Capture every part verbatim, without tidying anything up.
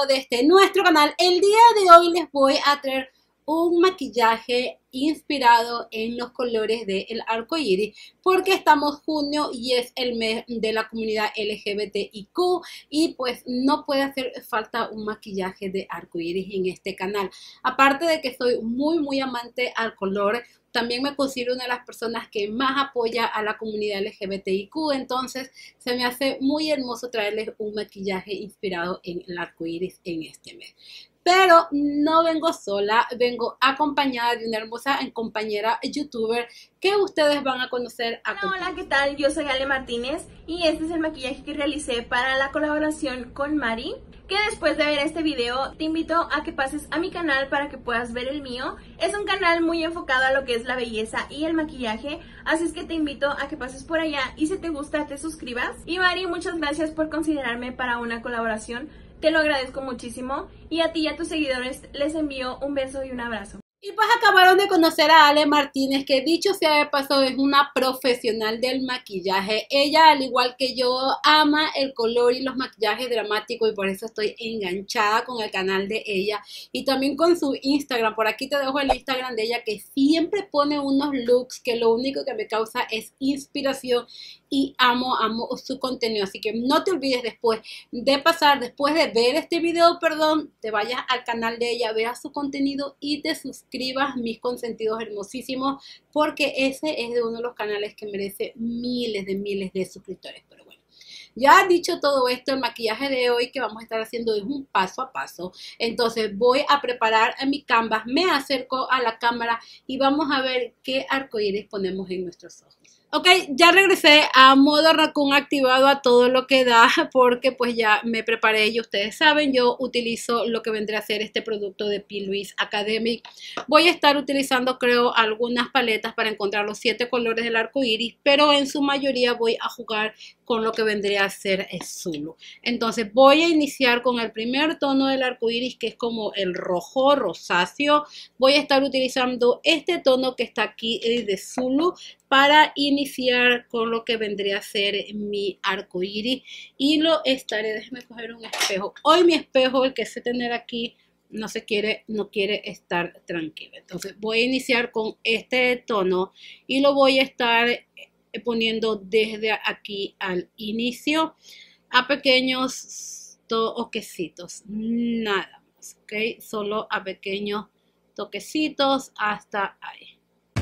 video de este nuestro canal. El día de hoy les voy a traer un maquillaje inspirado en los colores del arco iris, porque estamos junio y es el mes de la comunidad L G B T I Q y pues no puede hacer falta un maquillaje de arco iris en este canal. Aparte de que soy muy muy amante al color, también me considero una de las personas que más apoya a la comunidad L G B T I Q, entonces se me hace muy hermoso traerles un maquillaje inspirado en el arco iris en este mes. Pero no vengo sola, vengo acompañada de una hermosa compañera youtuber que ustedes van a conocer a continuación. Hola, ¿qué tal? Yo soy Ale Martínez y este es el maquillaje que realicé para la colaboración con Mari. Que después de ver este video te invito a que pases a mi canal para que puedas ver el mío. Es un canal muy enfocado a lo que es la belleza y el maquillaje, así es que te invito a que pases por allá y si te gusta te suscribas. Y Mari, muchas gracias por considerarme para una colaboración. Te lo agradezco muchísimo y a ti y a tus seguidores les envío un beso y un abrazo. Y pues acabaron de conocer a Ale Martínez, que dicho sea de paso es una profesional del maquillaje. Ella, al igual que yo, ama el color y los maquillajes dramáticos y por eso estoy enganchada con el canal de ella y también con su Instagram. Por aquí te dejo el Instagram de ella, que siempre pone unos looks que lo único que me causa es inspiración y amo, amo su contenido. Así que no te olvides después de pasar, después de ver este video, perdón, te vayas al canal de ella, veas su contenido y te suscribas, mis consentidos hermosísimos, porque ese es de uno de los canales que merece miles de miles de suscriptores. Pero bueno, ya dicho todo esto, el maquillaje de hoy que vamos a estar haciendo es un paso a paso. Entonces voy a preparar a mi canvas, me acerco a la cámara y vamos a ver qué arcoíris ponemos en nuestros ojos. Ok, ya regresé a modo raccoon activado a todo lo que da, porque pues ya me preparé y ustedes saben, yo utilizo lo que vendría a ser este producto de P. Louise Academic. Voy a estar utilizando, creo, algunas paletas para encontrar los siete colores del arco iris, pero en su mayoría voy a jugar con lo que vendría a ser el Zulu. Entonces voy a iniciar con el primer tono del arco iris, que es como el rojo rosáceo. Voy a estar utilizando este tono que está aquí de Zulu para iniciar con lo que vendría a ser mi arco iris y lo estaré, déjenme coger un espejo. Hoy mi espejo, el que sé tener aquí, no se quiere, no quiere estar tranquilo. Entonces voy a iniciar con este tono y lo voy a estar poniendo desde aquí al inicio a pequeños toquecitos, nada más, ok, solo a pequeños toquecitos hasta ahí.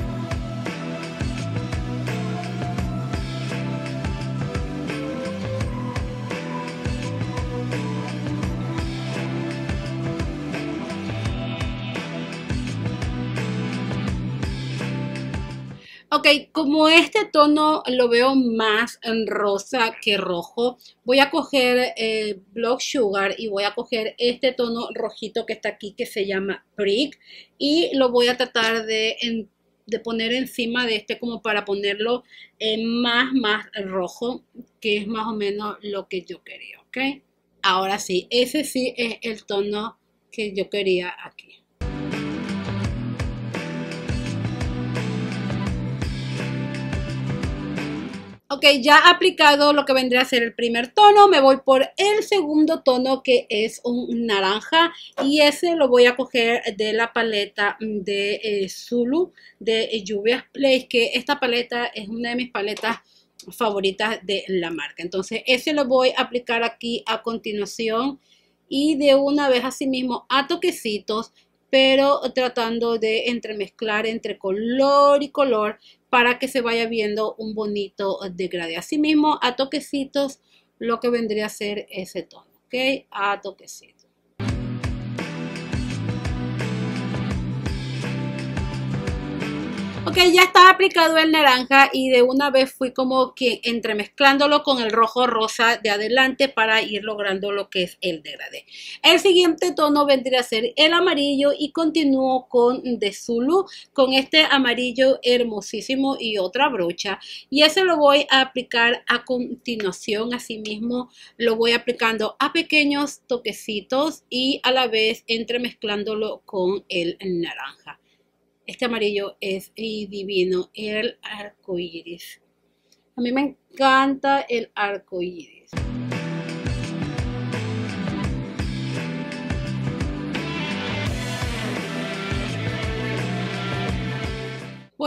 Ok, como este tono lo veo más en rosa que rojo, voy a coger eh, Block Sugar y voy a coger este tono rojito que está aquí que se llama Brick y lo voy a tratar de, en, de poner encima de este como para ponerlo eh, más, más rojo, que es más o menos lo que yo quería, ok. Ahora sí, ese sí es el tono que yo quería aquí. Ok, ya aplicado lo que vendría a ser el primer tono, me voy por el segundo tono que es un naranja y ese lo voy a coger de la paleta de eh, Zulu de eh, Juvia's Place, que esta paleta es una de mis paletas favoritas de la marca. Entonces ese lo voy a aplicar aquí a continuación y de una vez así mismo a toquecitos, pero tratando de entremezclar entre color y color para que se vaya viendo un bonito degradé. Asimismo, a toquecitos, lo que vendría a ser ese tono, ¿ok? A toquecitos. Ok, ya está aplicado el naranja y de una vez fui como que entremezclándolo con el rojo rosa de adelante para ir logrando lo que es el degradé. El siguiente tono vendría a ser el amarillo y continúo con de Zulu con este amarillo hermosísimo y otra brocha. Y ese lo voy a aplicar a continuación, así mismo lo voy aplicando a pequeños toquecitos y a la vez entremezclándolo con el naranja. Este amarillo es divino, el arco iris. A mí me encanta el arco iris.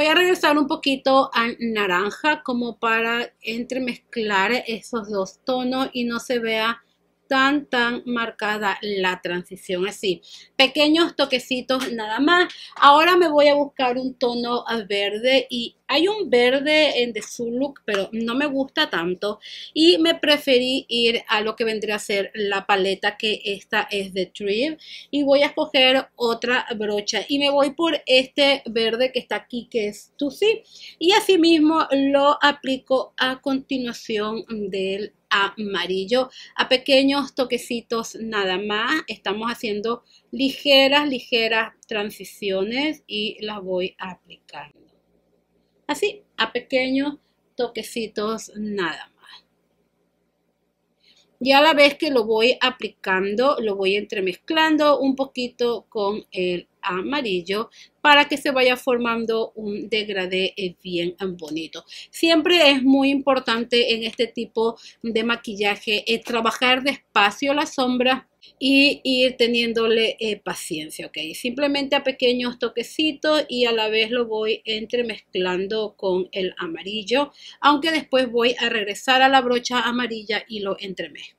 Voy a regresar un poquito al naranja como para entremezclar esos dos tonos y no se vea tan tan marcada la transición. Así, pequeños toquecitos nada más. Ahora me voy a buscar un tono verde y hay un verde en The Suluk, pero no me gusta tanto y me preferí ir a lo que vendría a ser la paleta, que esta es de Trip, y voy a escoger otra brocha y me voy por este verde que está aquí, que es Tusi, y así mismo lo aplico a continuación del amarillo a pequeños toquecitos nada más. Estamos haciendo ligeras ligeras transiciones y las voy aplicando así a pequeños toquecitos nada más, y a la vez que lo voy aplicando lo voy entremezclando un poquito con el amarillo para que se vaya formando un degradé bien bonito. Siempre es muy importante en este tipo de maquillaje eh, trabajar despacio la sombra y ir teniéndole eh, paciencia, ok. Simplemente a pequeños toquecitos y a la vez lo voy entremezclando con el amarillo, aunque después voy a regresar a la brocha amarilla y lo entremezclo.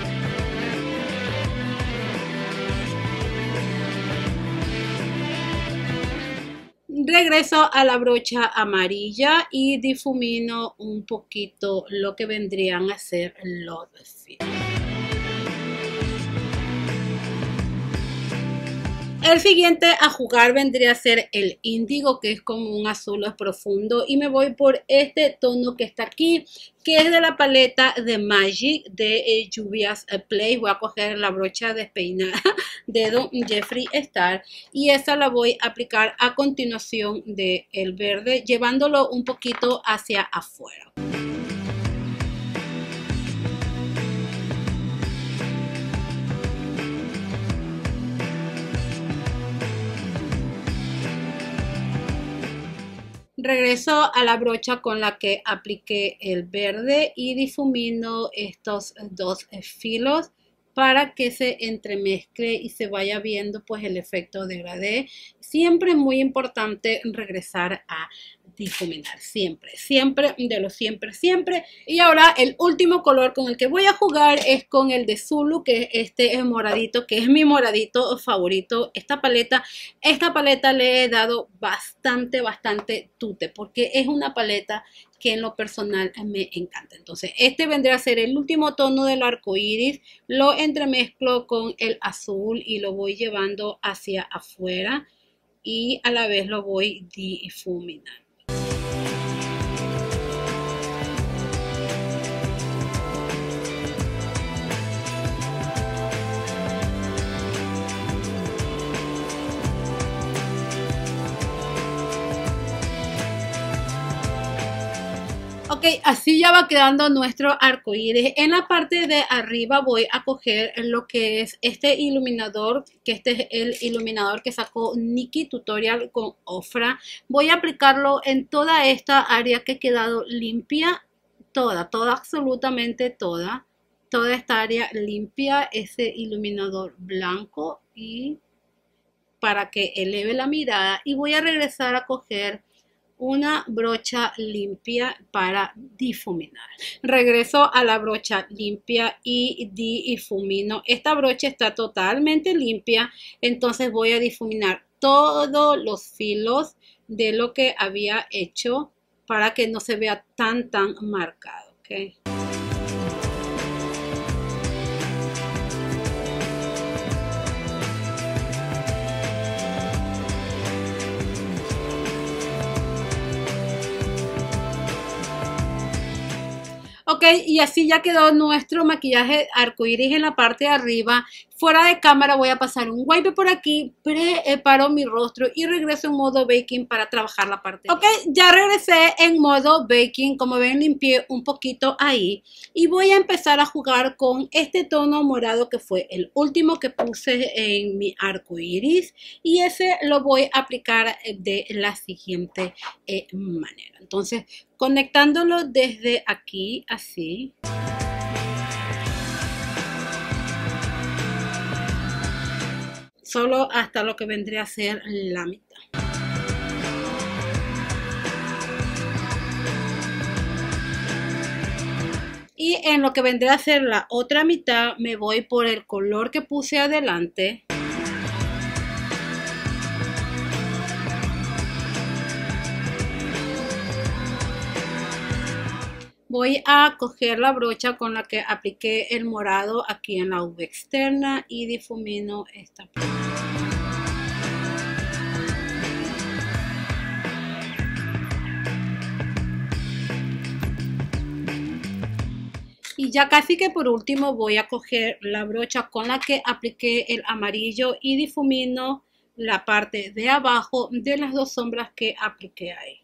Regreso a la brocha amarilla y difumino un poquito lo que vendrían a ser los filos. El siguiente a jugar vendría a ser el índigo, que es como un azul profundo, y me voy por este tono que está aquí, que es de la paleta de Magic de eh, Juvia's Place. Voy a coger la brocha despeinada de Don Jeffree Star y esa la voy a aplicar a continuación del verde, llevándolo un poquito hacia afuera. Regreso a la brocha con la que apliqué el verde y difumino estos dos filos para que se entremezcle y se vaya viendo pues el efecto degradé. Siempre es muy importante regresar a difuminar, siempre, siempre, de lo siempre, siempre. Y ahora el último color con el que voy a jugar es con el de Zulu, que este es moradito, que es mi moradito favorito. Esta paleta, esta paleta le he dado bastante, bastante tute, porque es una paleta que en lo personal me encanta. Entonces este vendrá a ser el último tono del arco iris, lo entremezclo con el azul y lo voy llevando hacia afuera y a la vez lo voy difuminando. Ok, así ya va quedando nuestro arco iris. En la parte de arriba voy a coger lo que es este iluminador, que este es el iluminador que sacó Nikki Tutorial con Ofra. Voy a aplicarlo en toda esta área que ha quedado limpia, toda, toda, absolutamente toda. Toda esta área limpia, ese iluminador blanco, y para que eleve la mirada. Y voy a regresar a coger una brocha limpia para difuminar. Regreso a la brocha limpia y difumino. Esta brocha está totalmente limpia, entonces voy a difuminar todos los filos de lo que había hecho para que no se vea tan tan marcado, ¿ok? Ok, y así ya quedó nuestro maquillaje arcoíris en la parte de arriba. Fuera de cámara voy a pasar un wipe por aquí, preparo mi rostro y regreso en modo baking para trabajar la parte. Ok, ya regresé en modo baking. Como ven, limpié un poquito ahí y voy a empezar a jugar con este tono morado que fue el último que puse en mi arcoíris, y ese lo voy a aplicar de la siguiente eh, manera. Entonces, conectándolo desde aquí, así. Solo hasta lo que vendría a ser la mitad. Y en lo que vendría a ser la otra mitad me voy por el color que puse adelante. Voy a coger la brocha con la que apliqué el morado aquí en la V externa y difumino esta parte. Y ya casi que por último voy a coger la brocha con la que apliqué el amarillo y difumino la parte de abajo de las dos sombras que apliqué ahí.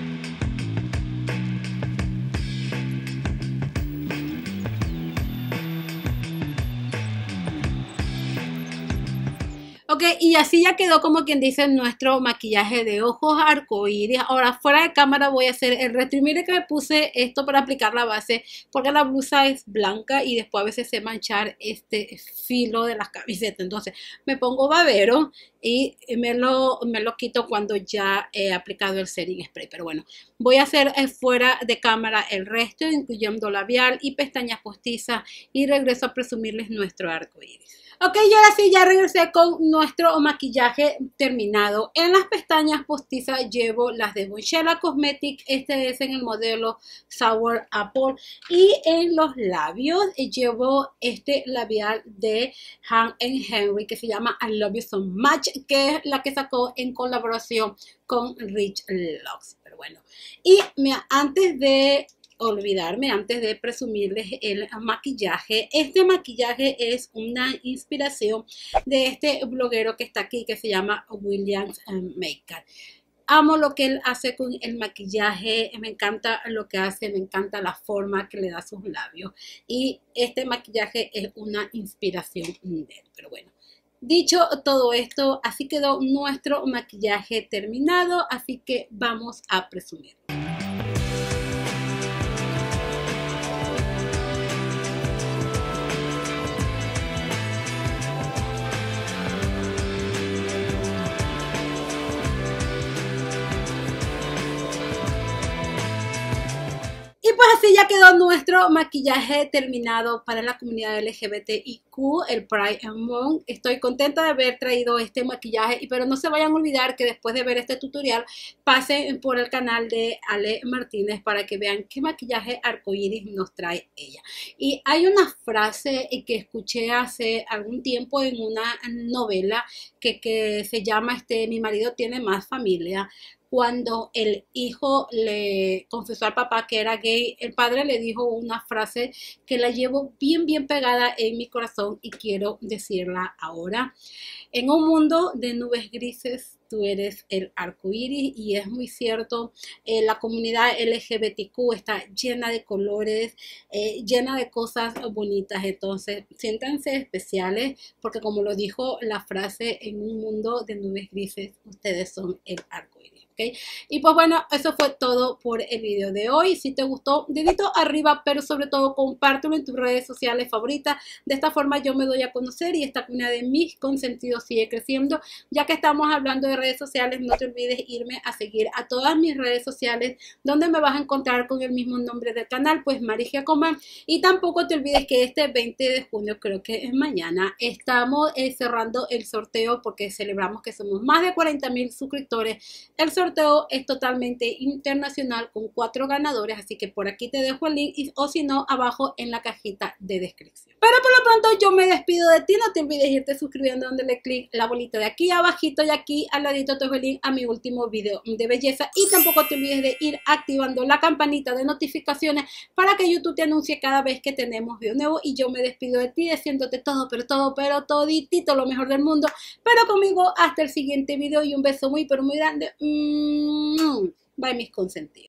Ok, y así ya quedó como quien dice nuestro maquillaje de ojos arcoíris. Ahora fuera de cámara voy a hacer el retro. Y mire que me puse esto para aplicar la base porque la blusa es blanca y después a veces se manchar este filo de las camisetas. Entonces me pongo babero y me lo, me lo quito cuando ya he aplicado el setting spray. Pero bueno, voy a hacer fuera de cámara el resto, incluyendo labial y pestañas postizas, y regreso a presumirles nuestro arcoíris. Ok, y ahora sí ya regresé con nuestro maquillaje terminado. En las pestañas postizas llevo las de Bonchela Cosmetics. Este es en el modelo Sour Apple. Y en los labios llevo este labial de Han and Henry que se llama I Love You So Much, que es la que sacó en colaboración con Rich Lux. Pero bueno, y mira, antes de olvidarme, antes de presumirles el maquillaje, este maquillaje es una inspiración de este bloguero que está aquí, que se llama Williams Makeup. Amo lo que él hace con el maquillaje, me encanta lo que hace, me encanta la forma que le da a sus labios, y este maquillaje es una inspiración de él. Pero bueno, dicho todo esto, así quedó nuestro maquillaje terminado, así que vamos a presumir. Y pues así ya quedó nuestro maquillaje terminado para la comunidad L G B T I Q, el Pride Month. Estoy contenta de haber traído este maquillaje, pero no se vayan a olvidar que después de ver este tutorial pasen por el canal de Ale Martínez para que vean qué maquillaje arcoíris nos trae ella. Y hay una frase que escuché hace algún tiempo en una novela que, que se llama este, Mi marido tiene más familia. Cuando el hijo le confesó al papá que era gay, el padre le dijo una frase que la llevo bien bien pegada en mi corazón y quiero decirla ahora. En un mundo de nubes grises, tú eres el arco iris, y es muy cierto. Eh, la comunidad L G B T Q está llena de colores, eh, llena de cosas bonitas. Entonces, siéntanse especiales porque, como lo dijo la frase, en un mundo de nubes grises, ustedes son el arco iris. ¿Okay? Y pues bueno, eso fue todo por el video de hoy. Si te gustó, dedito arriba, pero sobre todo compártelo en tus redes sociales favoritas. De esta forma yo me doy a conocer y esta comunidad de mis consentidos sigue creciendo. Ya que estamos hablando de redes sociales, no te olvides irme a seguir a todas mis redes sociales, donde me vas a encontrar con el mismo nombre del canal, pues Mari Giacoman. Y tampoco te olvides que este veinte de junio, creo que es mañana, estamos eh, cerrando el sorteo porque celebramos que somos más de cuarenta mil suscriptores. El sorteo es totalmente internacional con cuatro ganadores, así que por aquí te dejo el link, y, o si no, abajo en la cajita de descripción. Pero por lo pronto yo me despido de ti. No te olvides irte suscribiendo, dándole clic la bolita de aquí abajito, y aquí al ladito te dejo el link a mi último video de belleza. Y tampoco te olvides de ir activando la campanita de notificaciones para que YouTube te anuncie cada vez que tenemos video nuevo. Y yo me despido de ti diciéndote todo, pero todo, pero toditito lo mejor del mundo. Pero conmigo hasta el siguiente video, y un beso muy pero muy grande. Bye, mis consentidos.